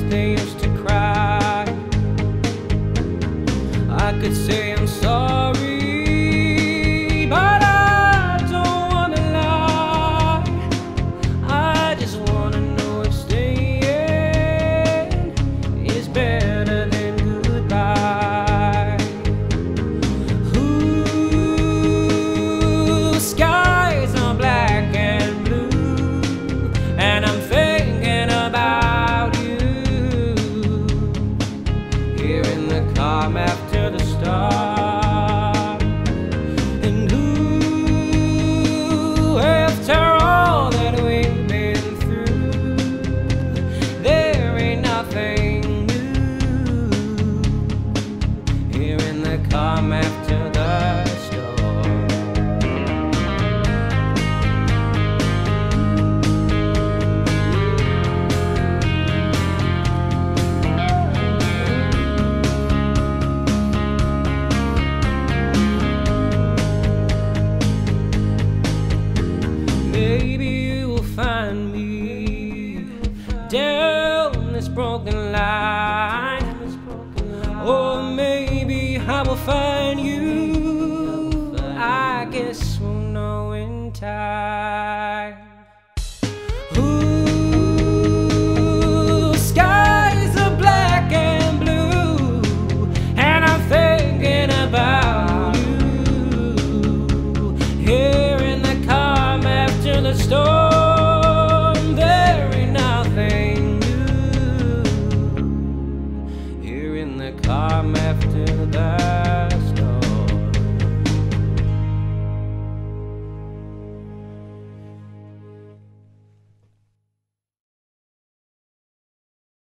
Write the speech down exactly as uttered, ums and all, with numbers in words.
they used to cry. I could say I'm sorry, but I don't wanna lie. I just wanna know if staying is better than goodbye. Ooh, skies are black and blue, and I'm thinking about you here in the calm after the storm. And ooh, after all that we've been through, there ain't nothing new here in the calm after the storm. Maybe you will find me down this broken line, or maybe I will find you. I guess we'll know in time. Ooh, skies are black and blue, and I'm thinking about you here in the calm after the storm. There ain't nothing new here in the calm